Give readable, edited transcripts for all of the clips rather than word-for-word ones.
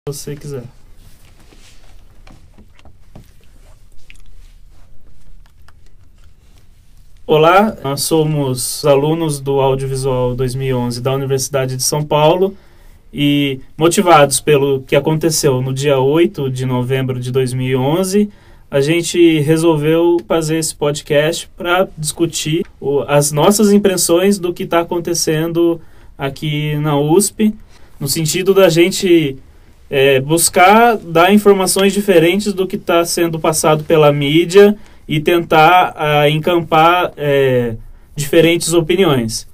você quiser. Olá, nós somos alunos do Audiovisual 2011 da Universidade de São Paulo e motivados pelo que aconteceu no dia 8 de novembro de 2011, a gente resolveu fazer esse podcast para discutir as nossas impressões do que está acontecendo aqui na USP, no sentido da gente buscar dar informações diferentes do que está sendo passado pela mídia e tentar encampar diferentes opiniões.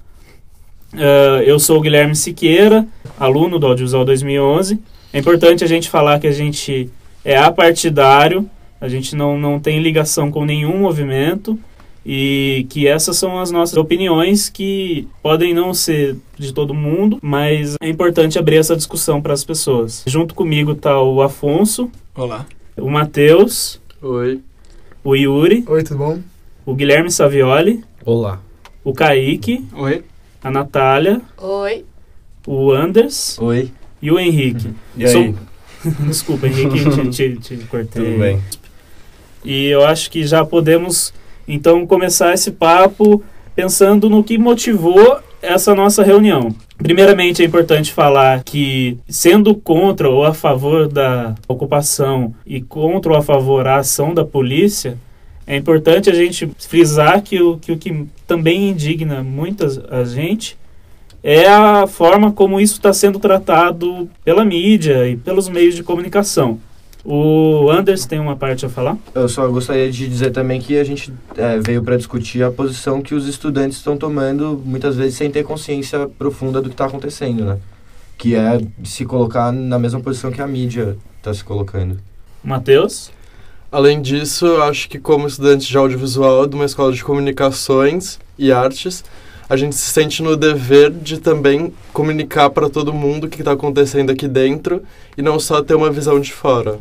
Eu sou o Guilherme Siqueira, aluno do Audiovisual 2011. É importante a gente falar que a gente é apartidário, a gente não tem ligação com nenhum movimento e que essas são as nossas opiniões, que podem não ser de todo mundo, mas é importante abrir essa discussão para as pessoas. Junto comigo está o Afonso. Olá. O Matheus. Oi. O Yuri. Oi, tudo bom? O Guilherme Savioli. Olá. O Kaique. Oi. A Natália. Oi. O Anders. Oi. E o Henrique. E aí? Desculpa, Henrique, te cortei. Tudo bem. E eu acho que já podemos, então, começar esse papo pensando no que motivou essa nossa reunião. Primeiramente, é importante falar que, sendo contra ou a favor da ocupação e contra ou a favor da ação da polícia, é importante a gente frisar que o que também indigna a gente é a forma como isso está sendo tratado pela mídia e pelos meios de comunicação. O Anders tem uma parte a falar? Eu só gostaria de dizer também que a gente veio para discutir a posição que os estudantes estão tomando, muitas vezes sem ter consciência profunda do que está acontecendo, né? Que é se colocar na mesma posição que a mídia está se colocando. Matheus? Além disso, eu acho que como estudante de audiovisual de uma escola de comunicações e artes, a gente se sente no dever de também comunicar para todo mundo o que está acontecendo aqui dentro e não só ter uma visão de fora.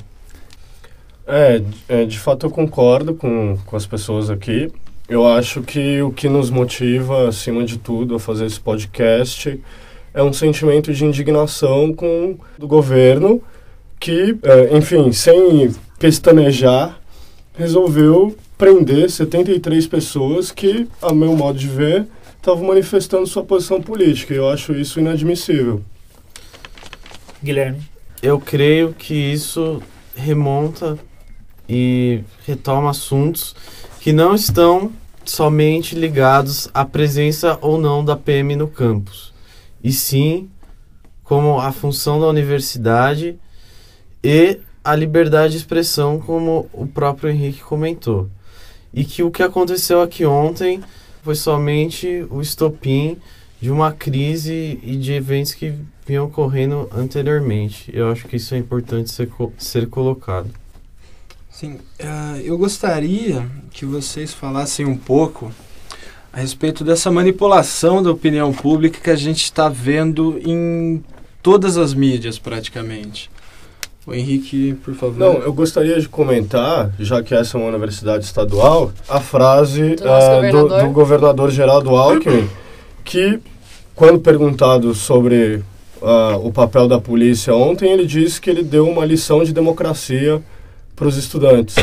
De fato eu concordo com as pessoas aqui. Eu acho que o que nos motiva, acima de tudo, a fazer esse podcast é um sentimento de indignação com o governo que, enfim, sem pestanejar, resolveu prender 73 pessoas que, a meu modo de ver, estavam manifestando sua posição política. E eu acho isso inadmissível. Guilherme? Eu creio que isso remonta e retoma assuntos que não estão somente ligados à presença ou não da PM no campus, e sim como a função da universidade e a liberdade de expressão, como o próprio Henrique comentou. E que o que aconteceu aqui ontem foi somente o estopim de uma crise e de eventos que vinham ocorrendo anteriormente. Eu acho que isso é importante ser colocado. Sim, eu gostaria que vocês falassem um pouco a respeito dessa manipulação da opinião pública que a gente está vendo em todas as mídias, praticamente. O Henrique, por favor. Não, eu gostaria de comentar, já que essa é uma universidade estadual, a frase do governador Geraldo Alckmin, que, quando perguntado sobre o papel da polícia ontem, ele disse que ele deu uma lição de democracia para os estudantes.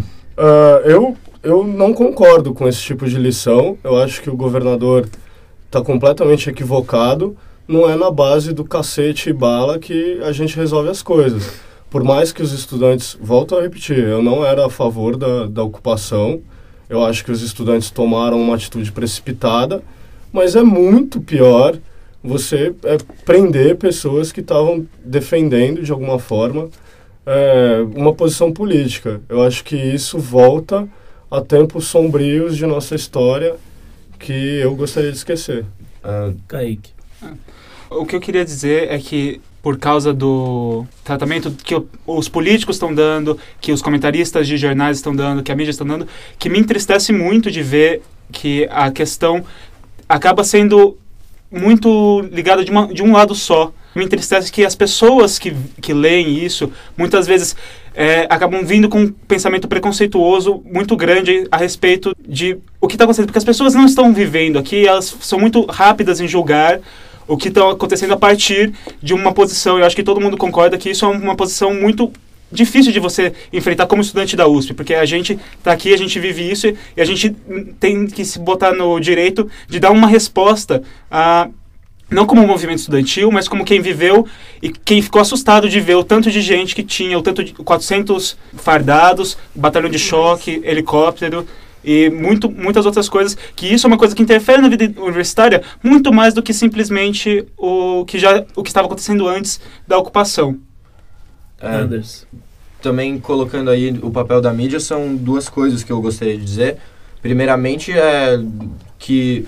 Eu não concordo com esse tipo de lição. Eu acho que o governador está completamente equivocado. Não é na base do cacete e bala que a gente resolve as coisas. Por mais que os estudantes, volto a repetir, eu não era a favor da ocupação. Eu acho que os estudantes tomaram uma atitude precipitada, mas é muito pior você prender pessoas que estavam defendendo, de alguma forma, uma posição política. Eu acho que isso volta a tempos sombrios de nossa história que eu gostaria de esquecer. Kaique. O que eu queria dizer é que, por causa do tratamento que os políticos estão dando, que os comentaristas de jornais estão dando, que a mídia está dando, que me entristece muito de ver que a questão acaba sendo muito ligada de um lado só. Me entristece que as pessoas que leem isso, muitas vezes acabam vindo com um pensamento preconceituoso muito grande a respeito de o que está acontecendo, porque as pessoas não estão vivendo aqui, elas são muito rápidas em julgar o que está acontecendo a partir de uma posição. Eu acho que todo mundo concorda que isso é uma posição muito difícil de você enfrentar como estudante da USP, porque a gente está aqui, a gente vive isso e a gente tem que se botar no direito de dar uma resposta não como um movimento estudantil, mas como quem viveu e quem ficou assustado de ver o tanto de gente que tinha, o tanto de 400 fardados, batalhão de choque, helicóptero e muitas outras coisas, que isso é uma coisa que interfere na vida universitária muito mais do que simplesmente o que estava acontecendo antes da ocupação. Anders. Também colocando aí o papel da mídia, são duas coisas que eu gostaria de dizer. Primeiramente, que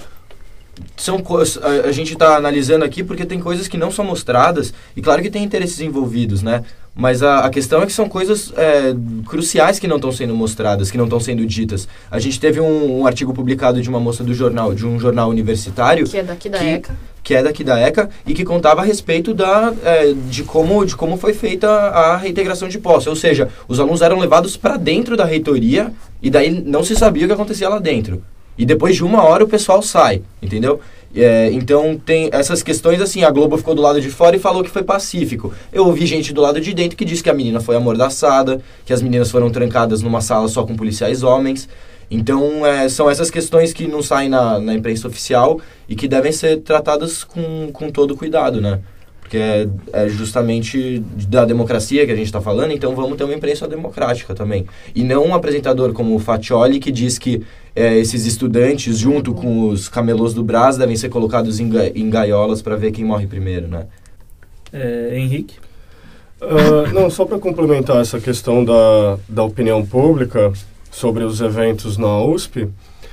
a gente está analisando aqui porque tem coisas que não são mostradas, e claro que tem interesses envolvidos, né? Mas a questão é que são coisas cruciais que não estão sendo mostradas, que não estão sendo ditas. A gente teve um artigo publicado de uma moça de um jornal universitário... Que é daqui da ECA. Que é daqui da ECA e que contava a respeito de como foi feita a reintegração de posse. Ou seja, os alunos eram levados para dentro da reitoria e daí não se sabia o que acontecia lá dentro. E depois de 1 hora o pessoal sai, entendeu? Então tem essas questões assim, a Globo ficou do lado de fora e falou que foi pacífico. Eu ouvi gente do lado de dentro que disse que a menina foi amordaçada, que as meninas foram trancadas numa sala só com policiais homens. Então são essas questões que não saem na imprensa oficial e que devem ser tratadas com todo cuidado, né? Porque é justamente da democracia que a gente está falando, então vamos ter uma imprensa democrática também. E não um apresentador como o Faccioli que diz que esses estudantes, junto com os camelôs do Brás, devem ser colocados em gaiolas para ver quem morre primeiro, né? Henrique? Não, só para complementar essa questão da opinião pública sobre os eventos na USP,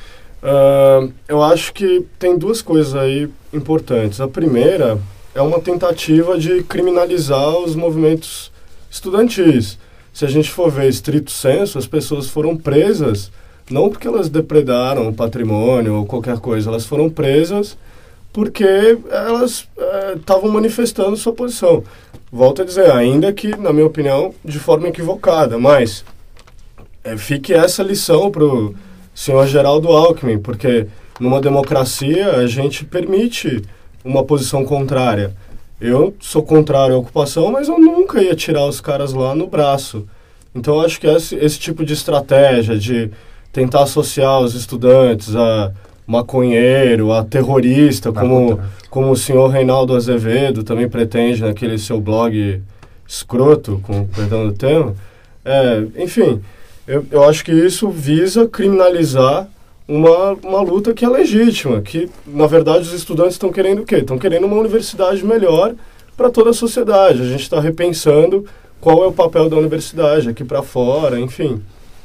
eu acho que tem duas coisas aí importantes. A primeira é uma tentativa de criminalizar os movimentos estudantis. Se a gente for ver estrito sensu, as pessoas foram presas não porque elas depredaram o patrimônio ou qualquer coisa, elas foram presas porque elas estavam manifestando sua posição. Volto a dizer, ainda que, na minha opinião, de forma equivocada, mas fique essa lição para o senhor Geraldo Alckmin, porque numa democracia a gente permite uma posição contrária. Eu sou contrário à ocupação, mas eu nunca ia tirar os caras lá no braço. Então eu acho que esse tipo de estratégia de tentar associar os estudantes a maconheiro, a terrorista, como o senhor Reinaldo Azevedo também pretende naquele seu blog escroto, com perdão do termo, enfim, eu acho que isso visa criminalizar uma luta que é legítima, que, na verdade, os estudantes estão querendo o quê? Estão querendo uma universidade melhor para toda a sociedade. A gente está repensando qual é o papel da universidade aqui para fora, enfim.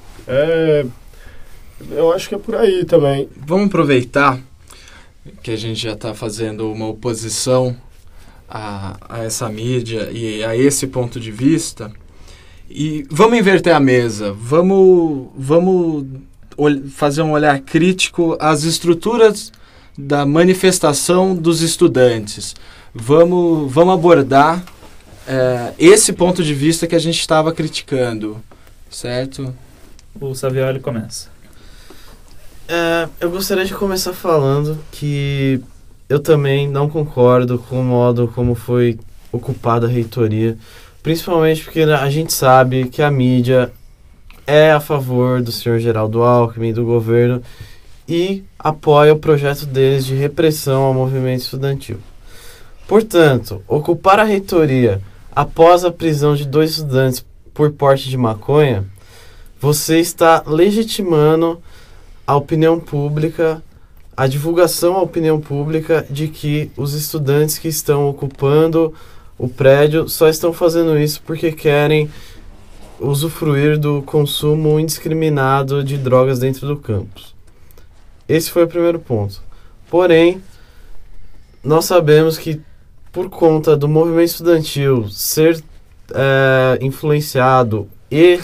Eu acho que é por aí também. Vamos aproveitar que a gente já está fazendo uma oposição a essa mídia e a esse ponto de vista e vamos inverter a mesa, vamos fazer um olhar crítico às estruturas da manifestação dos estudantes. Vamos abordar esse ponto de vista que a gente estava criticando, certo? O Savioli começa. Eu gostaria de começar falando que eu também não concordo com o modo como foi ocupada a reitoria, principalmente porque a gente sabe que a mídia é a favor do senhor Geraldo Alckmin, do governo, e apoia o projeto deles de repressão ao movimento estudantil. Portanto, ocupar a reitoria após a prisão de 2 estudantes por porte de maconha, você está legitimando a opinião pública, a divulgação à opinião pública de que os estudantes que estão ocupando o prédio só estão fazendo isso porque querem usufruir do consumo indiscriminado de drogas dentro do campus. Esse foi o primeiro ponto. Porém, nós sabemos que por conta do movimento estudantil ser influenciado e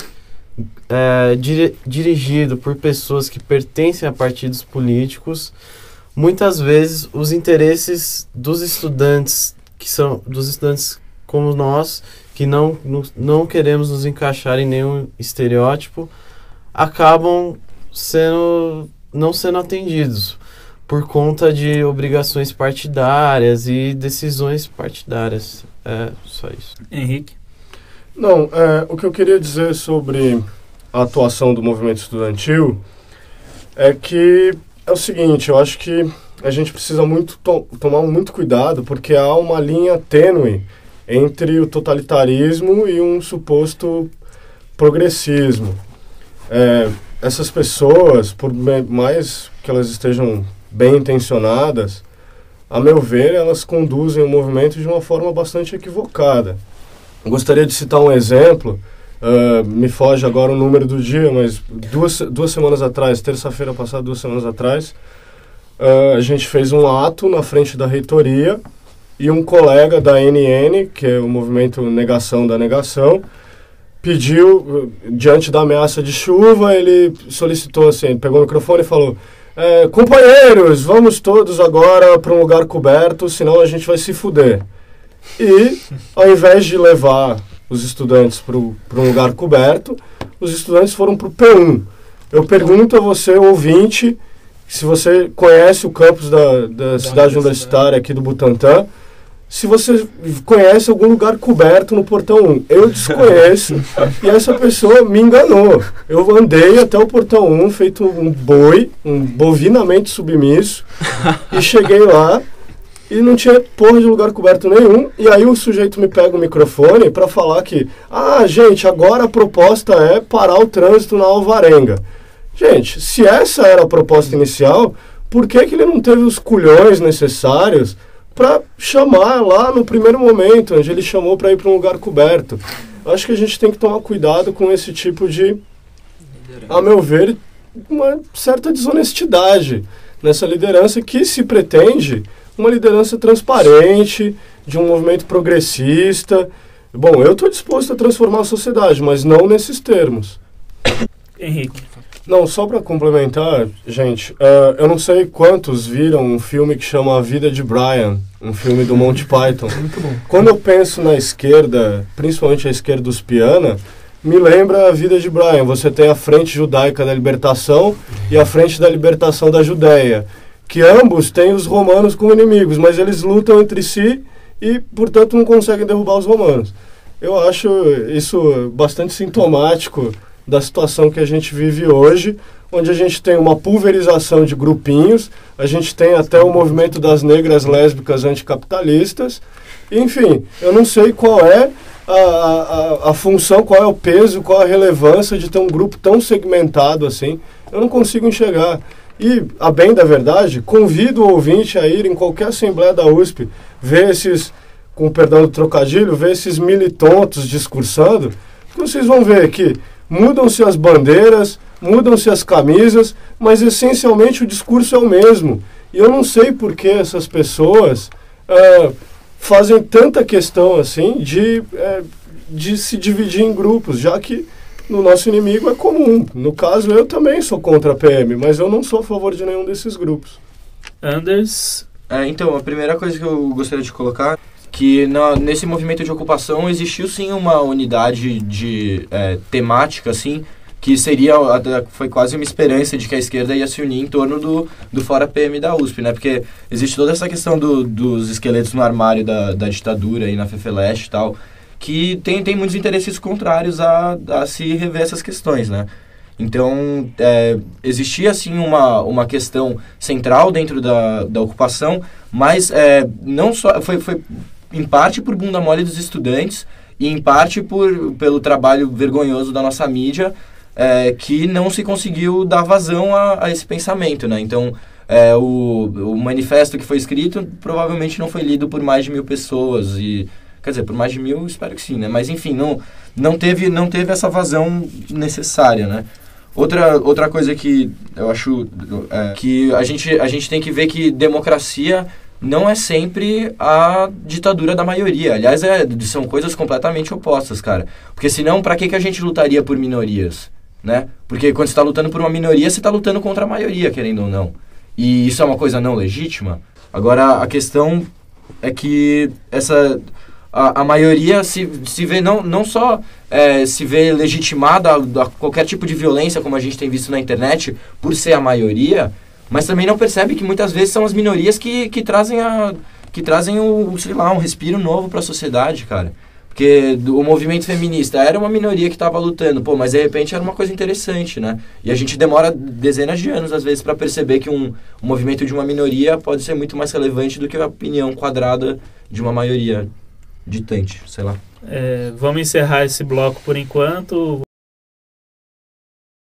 dirigido por pessoas que pertencem a partidos políticos, muitas vezes os interesses dos estudantes, que são dos estudantes como nós, que não queremos nos encaixar em nenhum estereótipo, acabam não sendo atendidos. por conta de obrigações partidárias e decisões partidárias. É só isso. Henrique? Não, o que eu queria dizer sobre a atuação do movimento estudantil é que é o seguinte, eu acho que a gente precisa tomar muito cuidado, porque há uma linha tênue entre o totalitarismo e um suposto progressismo. Essas pessoas, por mais que elas estejam bem intencionadas, a meu ver, elas conduzem o movimento de uma forma bastante equivocada. Gostaria de citar um exemplo, me foge agora o número do dia, mas duas semanas atrás, terça-feira passada, 2 semanas atrás, a gente fez um ato na frente da reitoria e um colega da NN, que é o movimento Negação da Negação, pediu, diante da ameaça de chuva, ele solicitou assim, ele pegou o microfone e falou: companheiros, vamos todos agora para um lugar coberto, senão a gente vai se fuder. E, ao invés de levar os estudantes para um lugar coberto, os estudantes foram para o P1. Eu pergunto a você, ouvinte, se você conhece o campus da cidade universitária aqui do Butantã, se você conhece algum lugar coberto no portão 1. Eu desconheço e essa pessoa me enganou. Eu andei até o portão 1, feito um boi, um bovinamente submisso, e cheguei lá e não tinha porra de lugar coberto nenhum. E aí o sujeito me pega o microfone para falar que, gente, agora a proposta é parar o trânsito na Alvarenga. Gente, se essa era a proposta inicial, por que ele não teve os culhões necessários para chamar lá no primeiro momento, onde ele chamou para ir para um lugar coberto? Acho que a gente tem que tomar cuidado com esse tipo de, a meu ver, uma certa desonestidade nessa liderança que se pretende uma liderança transparente, de um movimento progressista. Bom, eu estou disposto a transformar a sociedade, mas não nesses termos. Henrique? Não, só para complementar, gente, eu não sei quantos viram um filme que chama A Vida de Brian, um filme do Monty Python. Muito bom. Quando eu penso na esquerda, principalmente a esquerda uspiana, me lembra A Vida de Brian. Você tem a Frente Judaica da Libertação e a Frente da Libertação da Judéia, que ambos têm os romanos como inimigos, mas eles lutam entre si e, portanto, não conseguem derrubar os romanos. Eu acho isso bastante sintomático da situação que a gente vive hoje, onde a gente tem uma pulverização de grupinhos, a gente tem até o movimento das negras lésbicas anticapitalistas. Enfim, eu não sei qual é a função, qual é o peso, qual é a relevância de ter um grupo tão segmentado assim. Eu não consigo enxergar. E, a bem da verdade, convido o ouvinte a ir em qualquer assembleia da USP, ver esses, com o perdão do trocadilho, ver esses militontos discursando, que vocês vão ver que mudam-se as bandeiras, mudam-se as camisas, mas essencialmente o discurso é o mesmo. E eu não sei por que essas pessoas fazem tanta questão assim de se dividir em grupos, já que no nosso inimigo é comum. No caso, eu também sou contra a PM, mas eu não sou a favor de nenhum desses grupos. Anders? Então, a primeira coisa que eu gostaria de colocar que nesse movimento de ocupação existiu sim uma unidade temática, assim, que foi quase uma esperança de que a esquerda ia se unir em torno do Fora PM da USP, né? Porque existe toda essa questão dos esqueletos no armário da ditadura aí na FEFELESH e tal, que tem muitos interesses contrários a se rever essas questões, né? Então, existia, assim, uma questão central dentro da ocupação, mas não só foi em parte por bunda mole dos estudantes e em parte pelo trabalho vergonhoso da nossa mídia, que não se conseguiu dar vazão a esse pensamento, né? Então, o manifesto que foi escrito provavelmente não foi lido por mais de 1.000 pessoas quer dizer, por mais de 1.000 espero que sim, né? Mas enfim, não teve essa vazão necessária, né? Outra coisa que eu acho que a gente tem que ver que democracia não é sempre a ditadura da maioria. Aliás, são coisas completamente opostas, cara. Porque senão, pra que a gente lutaria por minorias, né? Porque quando você está lutando por uma minoria, você está lutando contra a maioria, querendo ou não. E isso é uma coisa não legítima. Agora, a questão é que a maioria se vê não só se vê legitimada a qualquer tipo de violência, como a gente tem visto na internet, por ser a maioria, mas também não percebe que muitas vezes são as minorias que trazem sei lá, um respiro novo para a sociedade, cara. Porque o movimento feminista era uma minoria que estava lutando, mas de repente era uma coisa interessante, né? E a gente demora dezenas de anos, às vezes, para perceber que um movimento de uma minoria pode ser muito mais relevante do que a opinião quadrada de uma maioria ditante, sei lá. Vamos encerrar esse bloco por enquanto.